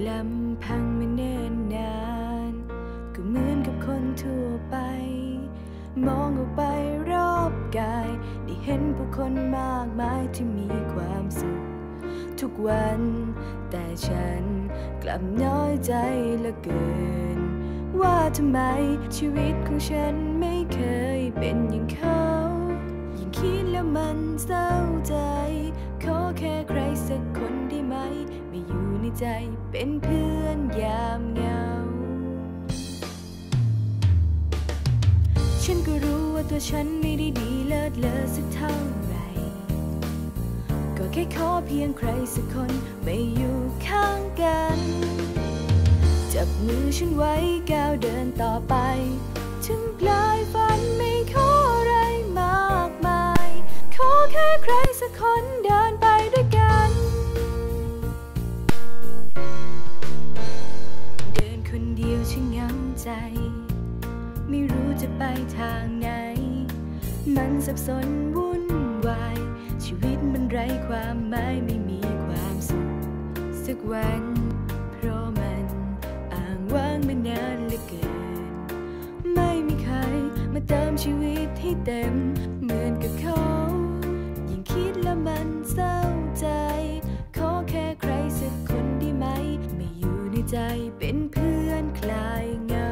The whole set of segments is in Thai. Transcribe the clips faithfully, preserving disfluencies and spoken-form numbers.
ลำพังมาเนิ่นนานก็เหมือนกับคนทั่วไปมองออกไปรอบกายได้เห็นผู้คนมากมายที่มีความสุขทุกวันแต่ฉันกลับน้อยใจเหลือเกินว่าทำไมชีวิตของฉันไม่เคยเป็นอย่างเขายิ่งคิดแล้วมันเศร้าใจขอแค่ใครสักคนได้ไหมไม่อยู่ในใจเป็นเพื่อนยามเหงาฉันก็รู้ว่าตัวฉันไม่ได้ดีเลิศเลอสักเท่าไหร่ก็แค่ขอเพียงใครสักคนไม่อยู่ข้างกันจับมือฉันไว้ก้าวเดินต่อไปถึงปลายฝันไม่ขออะไรมากมายขอแค่ใครสักคนเดินไปด้วยกันเดินคนเดียวฉันเหงาใจไม่รู้จะไปทางไหนมันสับสนวุ่นวายชีวิตมันไร้ความหมายไม่มีความสุขสักวันเพราะมันอ้างว้างมานานเหลือเกินไม่มีใครมาเติมชีวิตให้เต็มเหมือนกับเขายิ่งคิดแล้วมันเศร้าใจขอแค่ใครสักคนได้ไหมไม่อยู่ในใจเป็นเพื่อนคลายเหงา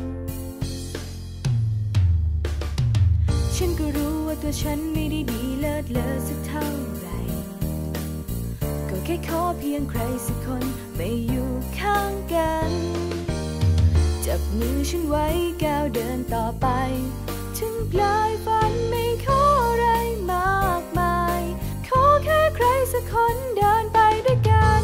ฉันก็รู้ว่าตัวฉันไม่ได้ดีเลิศเลอสักเท่าไหร่ก็แค่ขอเพียงใครสักคนไม่อยู่ข้างกันจับมือฉันไว้ก้าวเดินต่อไปถึงปลายฝันไม่ขออะไรมากมายขอแค่ใครสักคนเดินไปด้วยกัน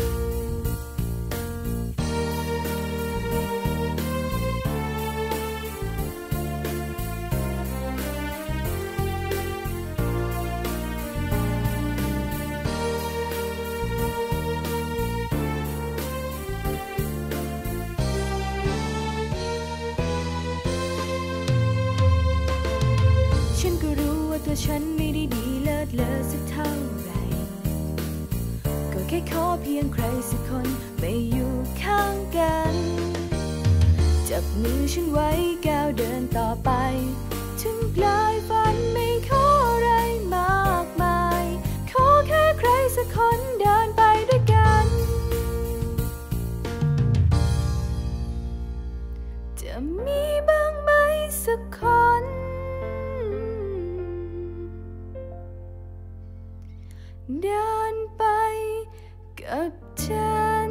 ตัวฉันไม่ได้ดีเลิศเลอสักเท่าไหร่ก็แค่ขอเพียงใครสักคนไม่อยู่ข้างกันจับมือฉันไว้ก้าวเดินต่อไปถึงปลายฝันไม่ขออะไรมากมายขอแค่ใครสักคนเดินไปด้วยกันจะมีบ้างไหมสักคนเดินไปกับฉัน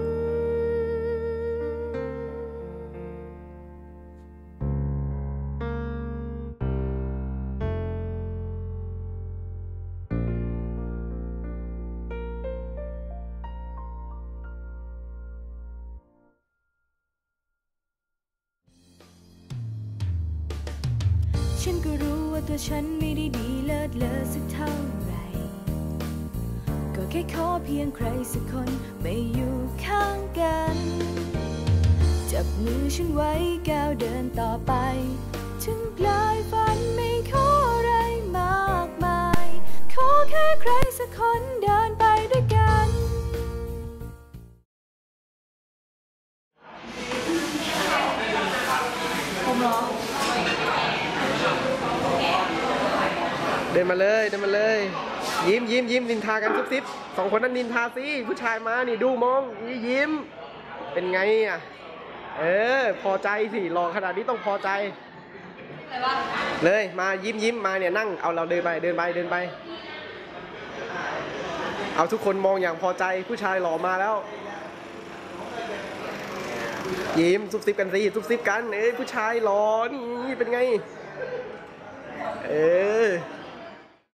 ฉันก็รู้ว่าตัวฉันไม่ได้ดีเลิศเลอสักเท่าไหร่ก็แค่ขอเพียงใครสักคนไม่อยู่ข้างกันจับมือฉันไว้ก้าวเดินต่อไปถึงปลายฝันไม่ขออะไรมากมายขอแค่ใครสักคนเดินไปด้วยกันผมร้องเดินมาเลยเดินมาเลยยิ้มยิ้มยิ้มนินทากันซุบซิบสองคนนั้นนินทาสิผู้ชายมานี่ดูมองยิ้มเป็นไงอ่ะเออพอใจสิหล่อขนาดนี้ต้องพอใจเลยมายิ้มยิ้มมาเนี่ยนั่งเอาเราเดินไปเดินไปเดินไปเอาทุกคนมองอย่างพอใจผู้ชายหล่อมาแล้วยิ้มซุบซิบกันสิซุบซิบกันเอ้ยผู้ชายหล่อนี่เป็นไงเออ